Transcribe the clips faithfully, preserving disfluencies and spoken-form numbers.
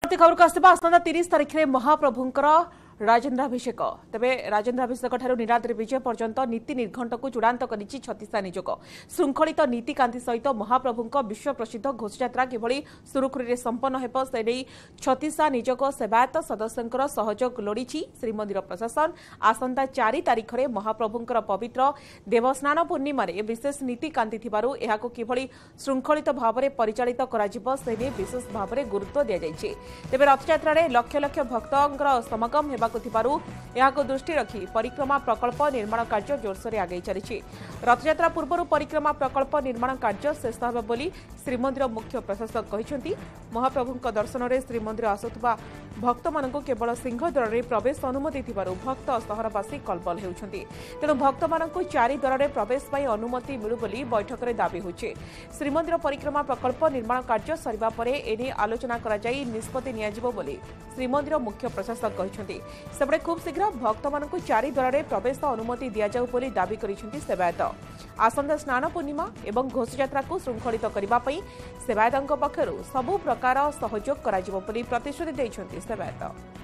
खबर को आसवा आसंता तीस तारीख में महाप्रभुंकर राजेन्द्राभिषेक तेरे राजेन्द्राभिषेक ठारू नीलाद्रि विजय पर्यंत नीति निर्घंट को चूड़ांत कर छत्तीसा नियोग श्रृंखलित नीतिकांति सहित महाप्रभुं विश्व प्रसिद्ध घोषयात्रा किभली सुरुखुरी संपन्न हेब से नहीं छत्तीसा नियोग सेवायत सदस्यों सहयोग लोड़ी श्रीमंदिर प्रशासन आसंता चार तारीख में महाप्रभुंकर पवित्र देवस्नान पूर्णिमा विशेष नीतिकांति थिबारु एहाको किभली श्रृंखलित भाव में परिचालित कराजिबो से नहीं विशेष भाव में गुरुत्व दिया जायछि। तेबे रथयात्रा रे लक्ष लक्ष भक्तों समागम हेबा को दृष्टि रखी परिक्रमा प्रकल्प निर्माण कार्य जोरसोर आगे चली रथयात्रा पूर्व परिक्रमा प्रकल्प निर्माण कार्य शेष होगा बोली श्रीमंदिर मुख्य प्रशासक कहते महाप्रभु दर्शन में श्रीमंदिर आसुवा भक्त मानू केवल सिंहद्वार में प्रवेश अनुमति थिबारु भक्त सहरवासी कलबल होउछंती तेणु भक्त मानू चारि द्वार में प्रवेश पाई अनुमति मिलू बोली बैठक में दाबी होछि। श्रीमंदिर परिक्रमा प्रकल्प निर्माण कार्य सरिबा परे एने आलोचना करा जाई निष्पत्ति नियाजिबो बोली श्रीमंदिर मुख्य प्रशासक कहते सेपटे खूब शीघ्र भक्त मानू चारि द्वार में प्रवेश अनुमति दि जाऊ बोली दाबी करिसेंती सेवायत आसंता स्नान पूर्णिमा एवं घोषयात्रा को श्रृंखलित करबा पई सेवायतଙ୍କ पक्षरु सबु प्रकार सहयोग कराजिबो बोली प्रतिश्रुति दैछंती सेवायत।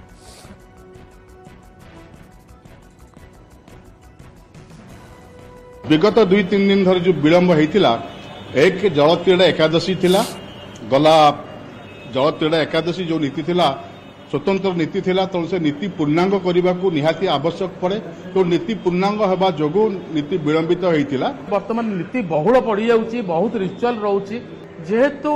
विगत दुई तीन दिन धर जो विलंब होता एक जलक्रीड़ा एकादशी थिला गला जलक्रीड़ा एकादशी जो नीति थिला स्वतंत्र नीति थिला तो से नीति पूर्णांग करने को निहाती आवश्यक पड़े तो नीति पूर्णांग होगा जो नीति विलंबित होता वर्तमान नीति बहुल पड़ जाऊँगी बहुत रिचुअल रोचे जेहेतु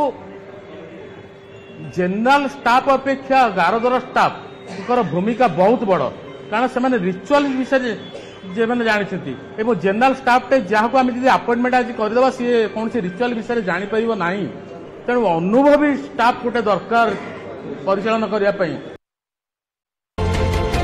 जनरल स्टाफ अपेक्षा गारदर स्टाफ भूमिका बहुत बड़ कारण से रिचुअल विषय जे मैंने जानते एवं जनरल स्टाफ जहाँ को आम अपॉइंटमेंट आज करदे सी कौन रिचुअल विषय जापर ना तेणु अनुभवी स्टाफ गोटे दरकार परिचालन करने